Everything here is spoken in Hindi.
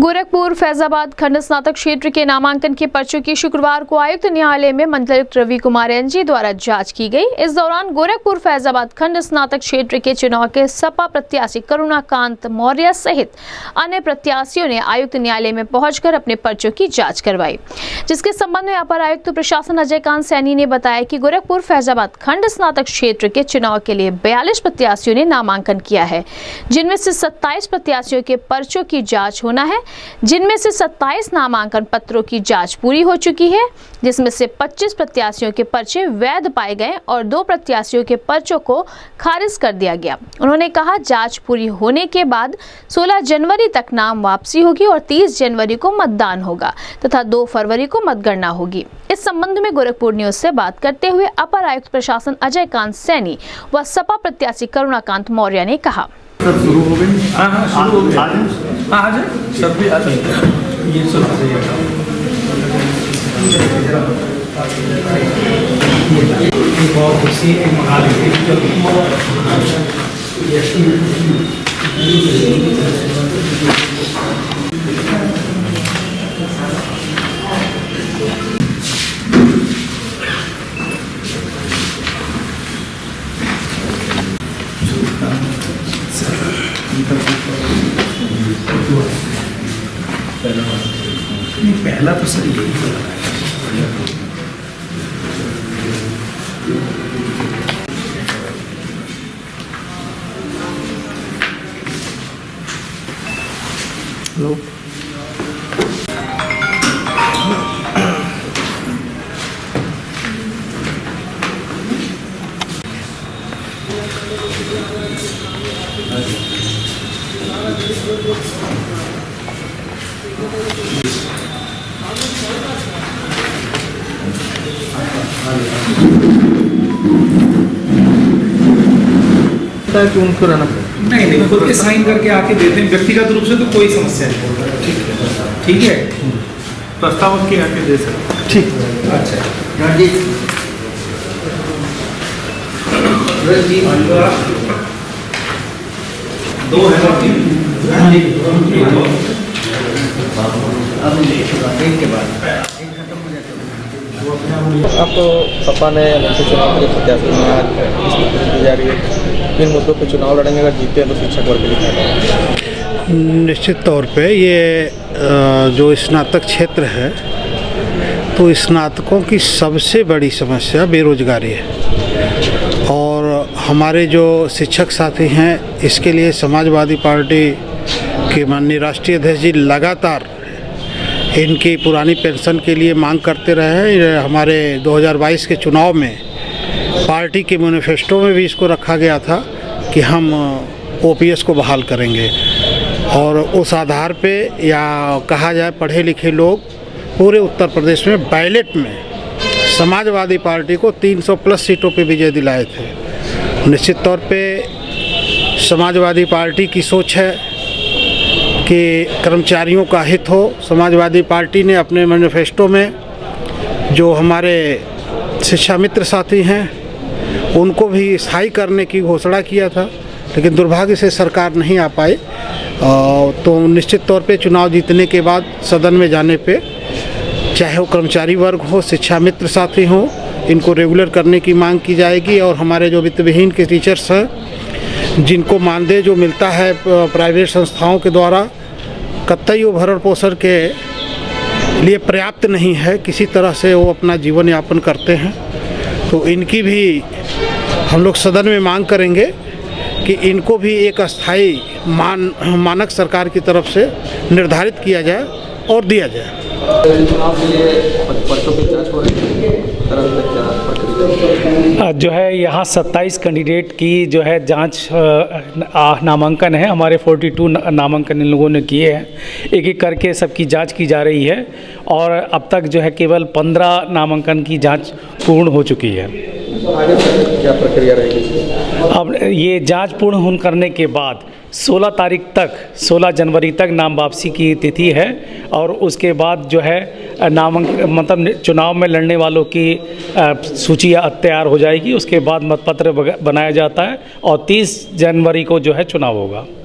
गोरखपुर फैजाबाद खंड स्नातक क्षेत्र के नामांकन के पर्चों की शुक्रवार को आयुक्त न्यायालय में मंडलायुक्त रवि कुमार एनजी द्वारा जांच की गई। इस दौरान गोरखपुर फैजाबाद खंड स्नातक क्षेत्र के चुनाव के सपा प्रत्याशी करुणाकांत मौर्य सहित अन्य प्रत्याशियों ने आयुक्त न्यायालय में पहुंचकर अपने पर्चों की जाँच करवाई, जिसके संबंध में अपर आयुक्त प्रशासन अजय कांत सैनी ने बताया कि गोरखपुर फैजाबाद खंड स्नातक क्षेत्र के चुनाव के लिए 42 प्रत्याशियों ने नामांकन किया है, जिनमें से 27 प्रत्याशियों के पर्चों की जाँच होना है, जिनमें से 27 नामांकन पत्रों की जांच पूरी हो चुकी है, जिसमें से 25 प्रत्याशियों के पर्चे वैध पाए गए और 2 प्रत्याशियों के पर्चों को खारिज कर दिया गया। उन्होंने कहा, जांच पूरी होने के बाद 16 जनवरी तक नाम वापसी होगी और 30 जनवरी को मतदान होगा तथा 2 फरवरी को मतगणना होगी। इस संबंध में गोरखपुर न्यूज से बात करते हुए अपर आयुक्त प्रशासन अजय कांत सैनी व सपा प्रत्याशी करुणाकांत मौर्य ने कहा, शुरू हो गई। शुरू हो गया। आ जाए सब भी आ जाए। ये सब पहला तो सर यही हेलो कि उनको रहना नहीं खुद के साइन करके आके देते हैं व्यक्तिगत रूप से, तो कोई समस्या नहीं। ठीक है प्रस्ताव के आके दे सकते। ठीक। अच्छा दो अब तो सपा ने चुनाव के प्रत्याशी दी जा रही है, किन मुद्दों पे चुनाव लड़ेंगे, अगर जीते हैं तो शिक्षक वर्ग के लिए? निश्चित तौर पे ये जो स्नातक क्षेत्र है, तो स्नातकों की सबसे बड़ी समस्या बेरोजगारी है और हमारे जो शिक्षक साथी हैं, इसके लिए समाजवादी पार्टी के माननीय राष्ट्रीय अध्यक्ष जी लगातार इनकी पुरानी पेंशन के लिए मांग करते रहे हैं। हमारे 2022 के चुनाव में पार्टी के मैनिफेस्टो में भी इसको रखा गया था कि हम ओपीएस को बहाल करेंगे और उस आधार पे या कहा जाए पढ़े लिखे लोग पूरे उत्तर प्रदेश में बैलेट में समाजवादी पार्टी को 300+ सीटों पे विजय दिलाए थे। निश्चित तौर पे समाजवादी पार्टी की सोच है कि कर्मचारियों का हित हो। समाजवादी पार्टी ने अपने मैनिफेस्टो में जो हमारे शिक्षा मित्र साथी हैं उनको भी स्थायी करने की घोषणा किया था, लेकिन दुर्भाग्य से सरकार नहीं आ पाई। तो निश्चित तौर पे चुनाव जीतने के बाद सदन में जाने पे चाहे वो कर्मचारी वर्ग हो, शिक्षा मित्र साथी हो, इनको रेगुलर करने की मांग की जाएगी। और हमारे जो वित्तविहीन के टीचर्स हैं, जिनको मानदेय जो मिलता है प्राइवेट संस्थाओं के द्वारा, कतई वो भरण पोषण के लिए पर्याप्त नहीं है, किसी तरह से वो अपना जीवन यापन करते हैं, तो इनकी भी हम लोग सदन में मांग करेंगे कि इनको भी एक अस्थायी मानक सरकार की तरफ से निर्धारित किया जाए और दिया जाए। जो है यहाँ 27 कैंडिडेट की जो है जांच नामांकन है, हमारे 42 नामांकन इन लोगों ने किए हैं, एक एक करके सबकी जांच की जा रही है और अब तक जो है केवल 15 नामांकन की जांच पूर्ण हो चुकी है। आगे क्या प्रक्रिया रहेगी? अब ये जांच पूर्ण करने के बाद 16 जनवरी तक नाम वापसी की तिथि है और उसके बाद जो है मतलब चुनाव में लड़ने वालों की सूची तैयार हो जाएगी। उसके बाद मतपत्र बनाया जाता है और 30 जनवरी को जो है चुनाव होगा।